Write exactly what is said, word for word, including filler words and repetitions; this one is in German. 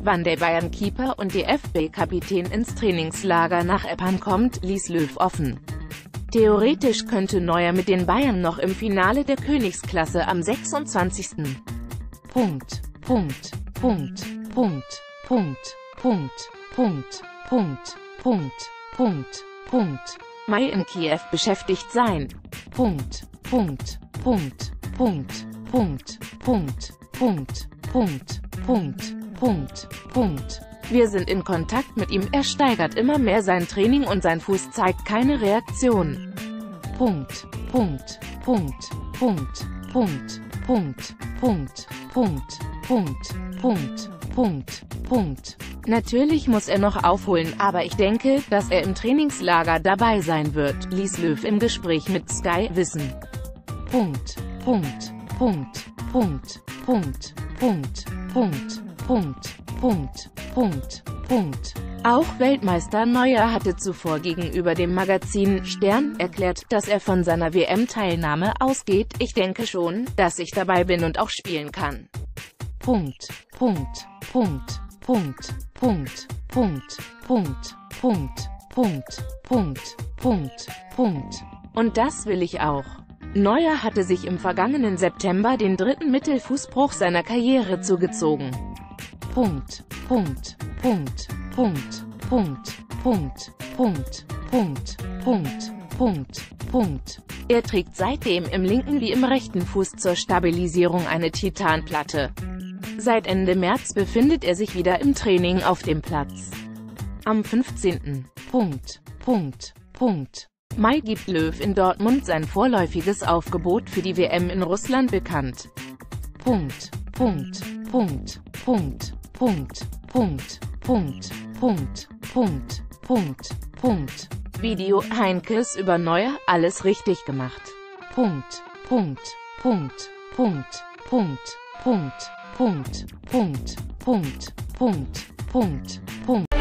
Wann der Bayern-Keeper und D F B-Kapitän ins Trainingslager nach Eppern kommt, ließ Löw offen. Theoretisch könnte Neuer mit den Bayern noch im Finale der Königsklasse am sechsundzwanzigsten Punkt. Punkt. Punkt. Punkt. Punkt. Punkt. Punkt. Punkt. Punkt. Punkt. Punkt. Mai in Kiew beschäftigt sein. Punkt. Punkt. Punkt. Punkt. Punkt. Punkt. Punkt. Punkt. Punkt. Punkt. Punkt. Wir sind in Kontakt mit ihm, er steigert immer mehr sein Training und sein Fuß zeigt keine Reaktion. Punkt. Punkt. Punkt. Punkt. Punkt. Punkt. Punkt. Punkt. Punkt. Punkt. Punkt. Punkt. Natürlich muss er noch aufholen, aber ich denke, dass er im Trainingslager dabei sein wird, ließ Löw im Gespräch mit Sky wissen. Punkt. Punkt. Punkt. Punkt. Punkt. Punkt. Punkt. Punkt. Punkt. Punkt. Punkt. Auch Weltmeister Neuer hatte zuvor gegenüber dem Magazin Stern erklärt, dass er von seiner W M-Teilnahme ausgeht. Ich denke schon, dass ich dabei bin und auch spielen kann. Punkt. Punkt. Punkt. Punkt. Punkt. Punkt. Punkt. Punkt. Punkt. Punkt. Punkt. Punkt. Und das will ich auch. Neuer hatte sich im vergangenen September den dritten Mittelfußbruch seiner Karriere zugezogen. Punkt. Punkt. Punkt. Punkt. Punkt. Punkt. Punkt. Punkt. Punkt. Punkt. Punkt. Er trägt seitdem im linken wie im rechten Fuß zur Stabilisierung eine Titanplatte. Seit Ende März befindet er sich wieder im Training auf dem Platz. Am fünfzehnten Punkt. Punkt. Punkt. Mai gibt Löw in Dortmund sein vorläufiges Aufgebot für die W M in Russland bekannt. Punkt. Punkt. Punkt. Punkt. Punkt. Punkt. Punkt. Punkt. Punkt. Punkt. Punkt. Video: Heinkes über Neuer, alles richtig gemacht. Punkt. Punkt. Punkt. Punkt. Punkt. Punkt. Punkt. Punkt. Punkt. Punkt. Punkt. Punkt.